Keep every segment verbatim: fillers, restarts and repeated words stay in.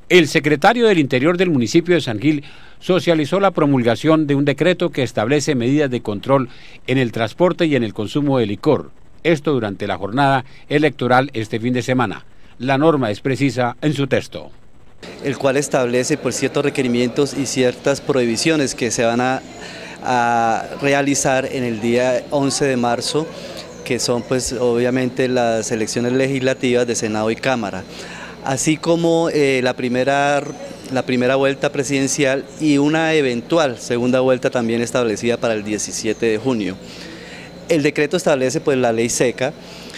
El secretario del Interior del municipio de San Gil socializó la promulgación de un decreto que establece medidas de control en el transporte y en el consumo de licor. Esto durante la jornada electoral este fin de semana. La norma es precisa en su texto. El cual establece pues, ciertos requerimientos y ciertas prohibiciones que se van a, a realizar en el día once de marzo, que son pues obviamente las elecciones legislativas de Senado y Cámara, así como eh, la, primera, la primera vuelta presidencial y una eventual segunda vuelta también establecida para el diecisiete de junio. El decreto establece pues la ley seca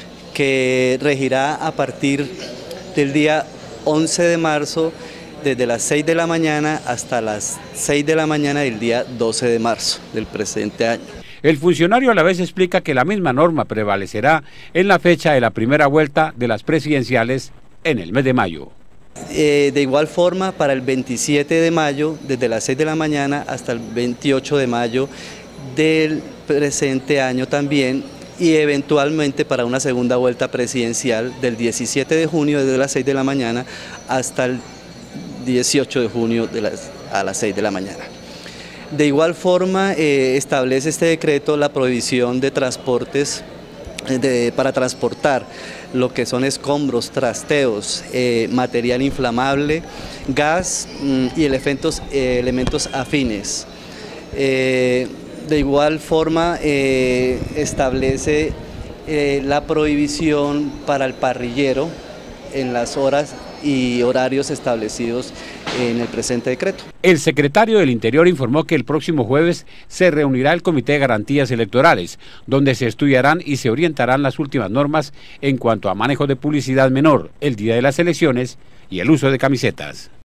que regirá a partir del día once de marzo desde las seis de la mañana hasta las seis de la mañana del día doce de marzo del presente año. El funcionario a la vez explica que la misma norma prevalecerá en la fecha de la primera vuelta de las presidenciales en el mes de mayo. Eh, de igual forma, para el veintisiete de mayo, desde las seis de la mañana hasta el veintiocho de mayo del presente año también, y eventualmente para una segunda vuelta presidencial del diecisiete de junio desde las seis de la mañana hasta el dieciocho de junio de las, a las seis de la mañana. De igual forma, eh, establece este decreto la prohibición de transportes de, para transportar lo que son escombros, trasteos, eh, material inflamable, gas mm, y elementos, eh, elementos afines. Eh, de igual forma, eh, establece eh, la prohibición para el parrillero en las horas y horarios establecidos en el presente decreto. El secretario del Interior informó que el próximo jueves se reunirá el Comité de Garantías Electorales, donde se estudiarán y se orientarán las últimas normas en cuanto a manejo de publicidad menor, el día de las elecciones y el uso de camisetas.